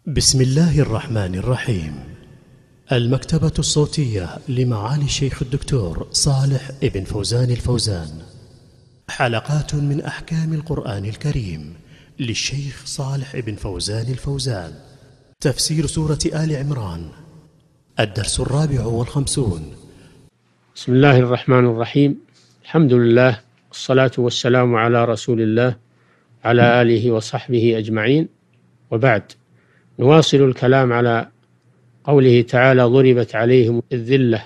بسم الله الرحمن الرحيم. المكتبة الصوتية لمعالي الشيخ الدكتور صالح ابن فوزان الفوزان. حلقات من أحكام القرآن الكريم للشيخ صالح ابن فوزان الفوزان. تفسير سورة آل عمران. الدرس 54. بسم الله الرحمن الرحيم. الحمد لله والصلاة والسلام على رسول الله على آله وصحبه أجمعين، وبعد. نواصل الكلام على قوله تعالى: ضربت عليهم الذلة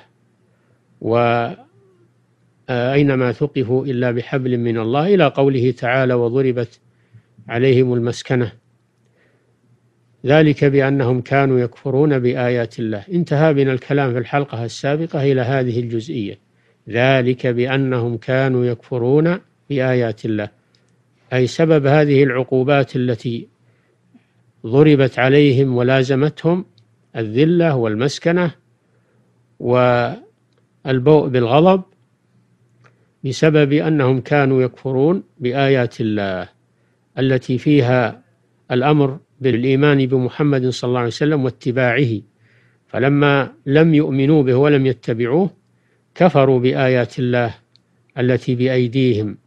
وأينما ثقفوا إلا بحبل من الله، إلى قوله تعالى: وضربت عليهم المسكنة، ذلك بأنهم كانوا يكفرون بآيات الله. انتهى بنا الكلام في الحلقة السابقة إلى هذه الجزئية: ذلك بأنهم كانوا يكفرون بآيات الله، أي سبب هذه العقوبات التي ضربت عليهم ولازمتهم الذلة والمسكنة والبوء بالغضب، بسبب أنهم كانوا يكفرون بآيات الله التي فيها الأمر بالإيمان بمحمد صلى الله عليه وسلم واتباعه، فلما لم يؤمنوا به ولم يتبعوه كفروا بآيات الله التي بأيديهم،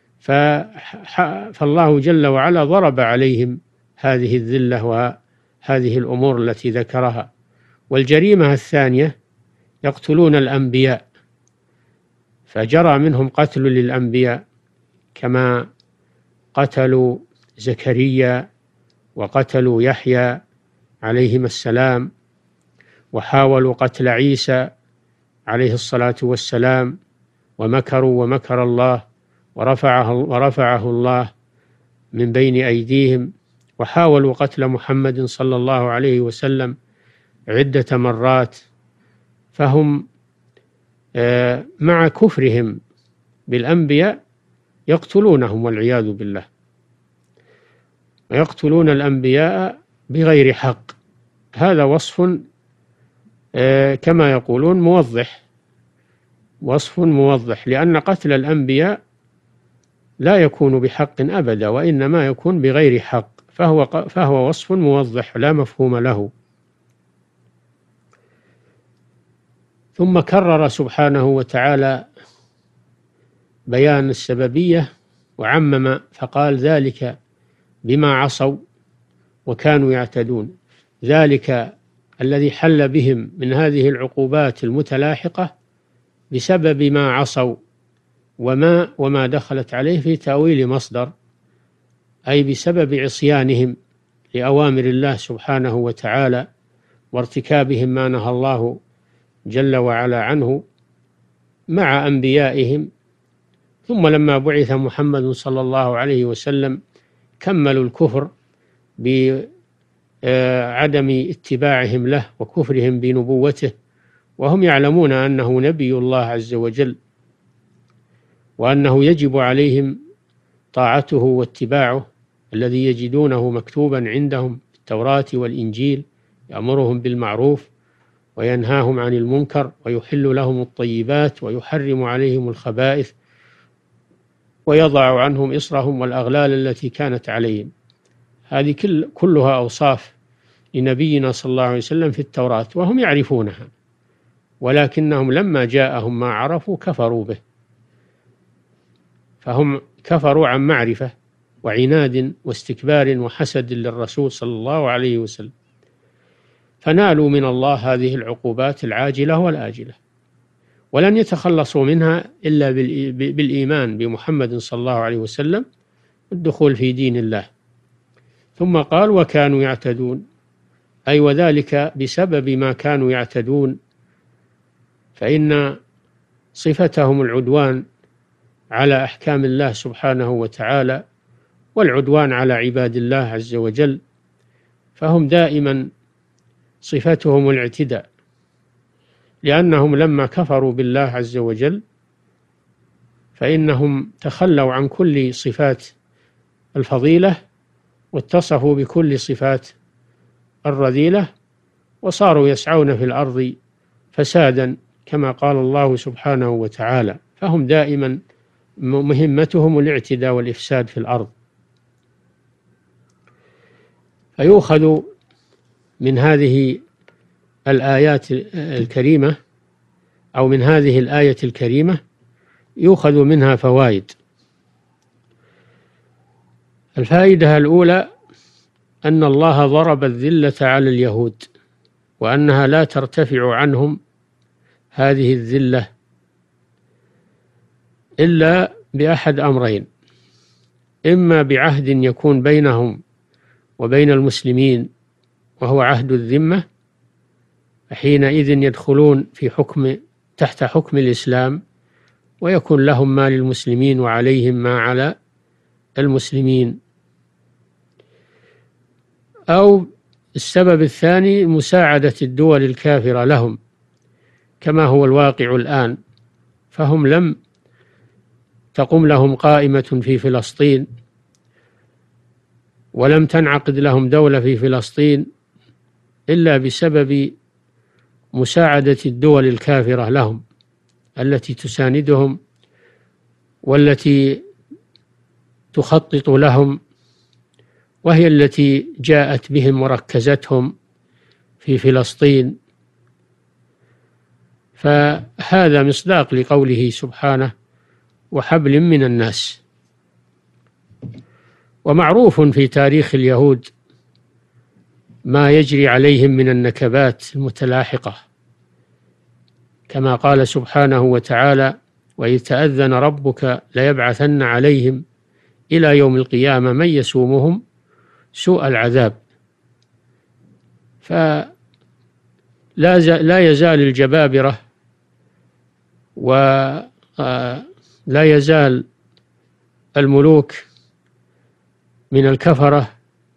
فالله جل وعلا ضرب عليهم هذه الذلة وهذه الأمور التي ذكرها. والجريمة الثانية: يقتلون الأنبياء، فجرى منهم قتل للأنبياء، كما قتلوا زكريا وقتلوا يحيى عليهما السلام، وحاولوا قتل عيسى عليه الصلاة والسلام، ومكروا ومكر الله ورفعه الله من بين أيديهم، وحاولوا قتل محمد صلى الله عليه وسلم عدة مرات. فهم مع كفرهم بالأنبياء يقتلونهم والعياذ بالله، ويقتلون الأنبياء بغير حق. هذا وصف كما يقولون موضح، وصف موضح، لأن قتل الأنبياء لا يكون بحق أبدا، وإنما يكون بغير حق، فهو وصف موضح لا مفهوم له. ثم كرر سبحانه وتعالى بيان السببية وعمم فقال: ذلك بما عصوا وكانوا يعتدون. ذلك الذي حل بهم من هذه العقوبات المتلاحقة بسبب ما عصوا، وما دخلت عليه في تأويل مصدر، أي بسبب عصيانهم لأوامر الله سبحانه وتعالى وارتكابهم ما نهى الله جل وعلا عنه مع أنبيائهم. ثم لما بعث محمد صلى الله عليه وسلم كملوا الكفر بعدم اتباعهم له وكفرهم بنبوته، وهم يعلمون أنه نبي الله عز وجل، وأنه يجب عليهم طاعته واتباعه الذي يجدونه مكتوبا عندهم في التوراة والإنجيل: يأمرهم بالمعروف وينهاهم عن المنكر ويحل لهم الطيبات ويحرم عليهم الخبائث ويضع عنهم إصرهم والأغلال التي كانت عليهم. هذه كلها أوصاف لنبينا صلى الله عليه وسلم في التوراة، وهم يعرفونها، ولكنهم لما جاءهم ما عرفوا كفروا به، فهم كفروا عن معرفة وعناد واستكبار وحسد للرسول صلى الله عليه وسلم، فنالوا من الله هذه العقوبات العاجلة والآجلة، ولن يتخلصوا منها إلا بالإيمان بمحمد صلى الله عليه وسلم والدخول في دين الله. ثم قال: وكانوا يعتدون، أي وذلك بسبب ما كانوا يعتدون، فإن صفتهم العدوان على أحكام الله سبحانه وتعالى والعدوان على عباد الله عز وجل، فهم دائما صفتهم الاعتداء، لأنهم لما كفروا بالله عز وجل فإنهم تخلوا عن كل صفات الفضيلة واتصفوا بكل صفات الرذيلة، وصاروا يسعون في الأرض فسادا كما قال الله سبحانه وتعالى، فهم دائما مهمتهم الاعتداء والإفساد في الأرض. فيؤخذ من هذه الآيات الكريمة أو من هذه الآية الكريمة يؤخذ منها فوائد. الفائدة الأولى أن الله ضرب الذلة على اليهود، وأنها لا ترتفع عنهم هذه الذلة إلا بأحد أمرين: إما بعهد يكون بينهم وبين المسلمين وهو عهد الذمة، حينئذ يدخلون تحت حكم الإسلام، ويكون لهم ما للمسلمين وعليهم ما على المسلمين. أو السبب الثاني مساعدة الدول الكافرة لهم، كما هو الواقع الآن، فهم لم تقم لهم قائمة في فلسطين، ولم تنعقد لهم دولة في فلسطين إلا بسبب مساعدة الدول الكافرة لهم، التي تساندهم والتي تخطط لهم، وهي التي جاءت بهم وركزتهم في فلسطين. فهذا مصداق لقوله سبحانه: وحبل من الناس. ومعروف في تاريخ اليهود ما يجري عليهم من النكبات المتلاحقة، كما قال سبحانه وتعالى: وإذ تأذن ربك ليبعثن عليهم إلى يوم القيامة من يسومهم سوء العذاب. فلا يزال الجبابرة ولا يزال الملوك من الكفرة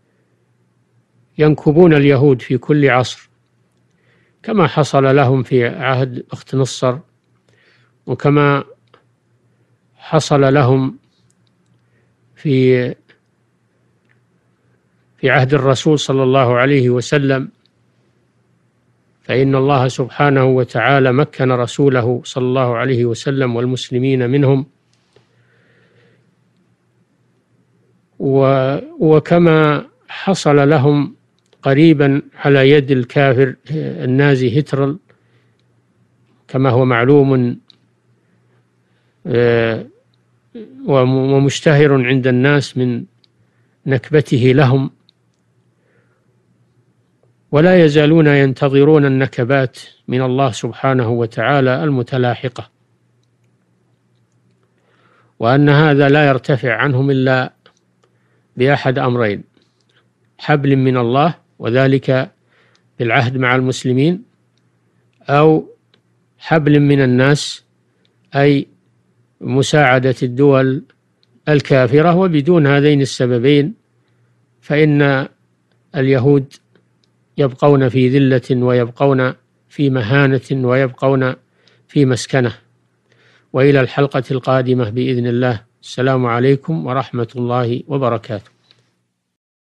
ينكبون اليهود في كل عصر، كما حصل لهم في عهد أخت نصر، وكما حصل لهم في عهد الرسول صلى الله عليه وسلم، فإن الله سبحانه وتعالى مكن رسوله صلى الله عليه وسلم والمسلمين منهم. وكما حصل لهم قريبا على يد الكافر النازي هتلر، كما هو معلوم ومشتهر عند الناس من نكبته لهم، ولا يزالون ينتظرون النكبات من الله سبحانه وتعالى المتلاحقة، وأن هذا لا يرتفع عنهم إلا بأحد أمرين: حبل من الله، وذلك بالعهد مع المسلمين، أو حبل من الناس، أي مساعدة الدول الكافرة. وبدون هذين السببين فإن اليهود يبقون في ذلة، ويبقون في مهانة، ويبقون في مسكنة. وإلى الحلقة القادمة بإذن الله. السلام عليكم ورحمة الله وبركاته.